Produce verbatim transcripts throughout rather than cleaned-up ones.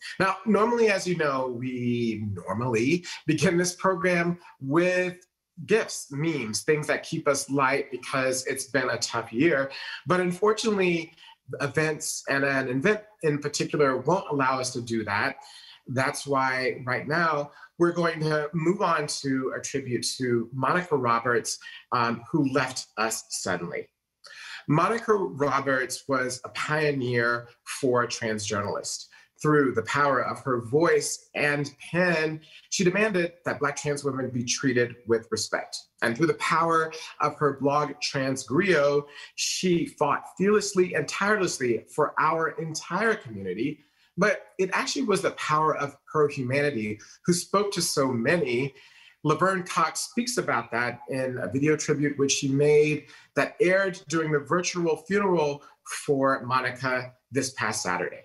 Now, normally, as you know, we normally begin this program with gifts, memes, things that keep us light because it's been a tough year. But unfortunately, events and an event in particular won't allow us to do that. That's why right now we're going to move on to a tribute to Monica Roberts, um, who left us suddenly. Monica Roberts was a pioneer for trans journalists. Through the power of her voice and pen, she demanded that Black trans women be treated with respect. And through the power of her blog, Trans Griot, she fought fearlessly and tirelessly for our entire community. But it actually was the power of her humanity who spoke to so many. Laverne Cox speaks about that in a video tribute which she made that aired during the virtual funeral for Monica this past Saturday.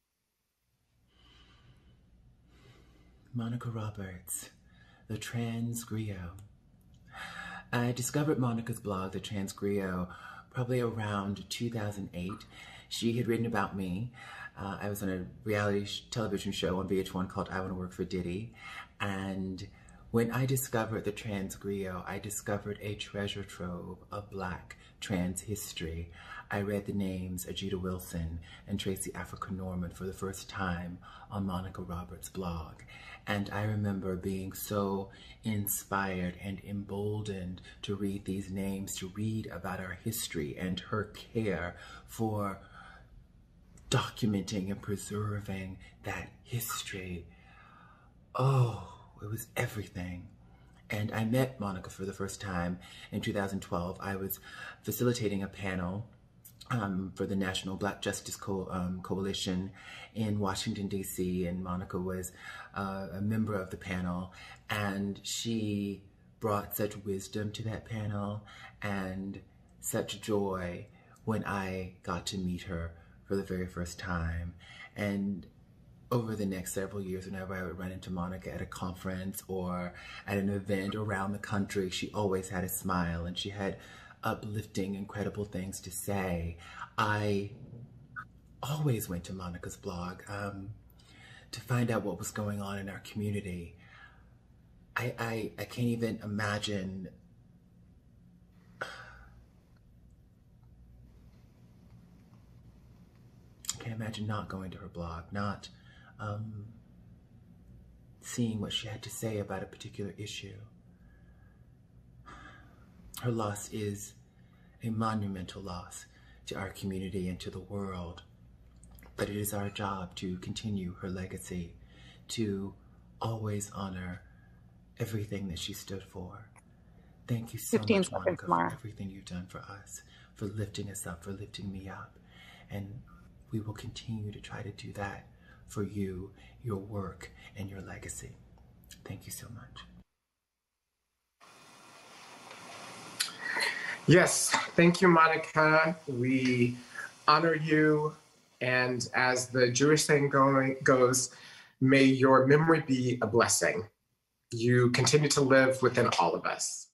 Monica Roberts, the Trans Griot. I discovered Monica's blog, the Trans Griot, probably around two thousand eight. She had written about me. Uh, I was on a reality sh television show on V H one called I Want to Work for Diddy. And when I discovered the Trans Griot, I discovered a treasure trove of Black trans history. I read the names Ajita Wilson and Tracy Africa Norman for the first time on Monica Roberts' blog. And I remember being so inspired and emboldened to read these names, to read about our history and her care for documenting and preserving that history. Oh, it was everything. And I met Monica for the first time in two thousand twelve. I was facilitating a panel um, for the National Black Justice Co um, Coalition in Washington, D C, and Monica was uh, a member of the panel, and she brought such wisdom to that panel and such joy when I got to meet her for the very first time. And over the next several years, whenever I would run into Monica at a conference or at an event around the country, she always had a smile and she had uplifting, incredible things to say. I always went to Monica's blog um, to find out what was going on in our community. I, I, I can't even imagine I can't imagine not going to her blog, not um, seeing what she had to say about a particular issue. Her loss is a monumental loss to our community and to the world, but it is our job to continue her legacy, to always honor everything that she stood for. Thank you so much, Monica, for everything you've done for us, for lifting us up, for lifting me up. And we will continue to try to do that for you, your work, and your legacy. Thank you so much. Yes, thank you, Monica. We honor you, and as the Jewish saying going, goes, may your memory be a blessing. You continue to live within all of us.